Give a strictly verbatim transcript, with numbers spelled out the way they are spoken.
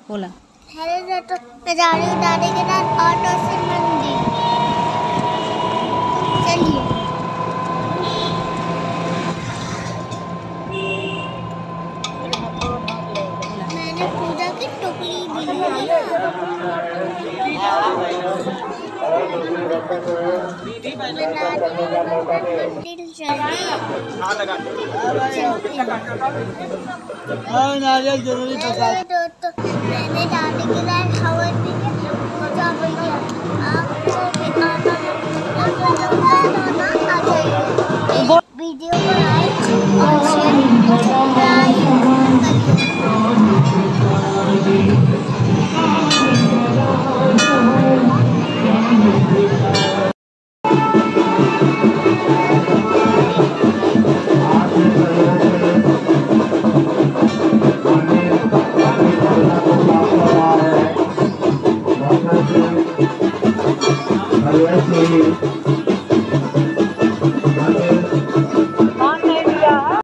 बोला। हेलो तो मैं जा रही हूँ दादी के साथ ऑटो से मंदिर। चलिए। मैंने पूजा की टोकरी भी ली है। मैं दादी के साथ मंदिर चली। दोस्तों मैंने दादी के साथ हवन भी किया, पूजा भी किया। आपको भी आना है तो जल्दी ना आ जाइए। वीडियो को लाइक और शेयर और सब्सक्राइब करिए।